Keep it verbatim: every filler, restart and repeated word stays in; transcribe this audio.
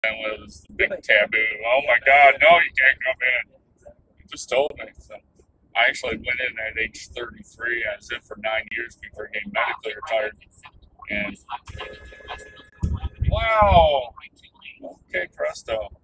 It was the big taboo. Oh my God, no, you can't come in. He just told me. So I actually went in at age thirty-three. I was in for nine years before getting medically retired. And wow. Okay, presto.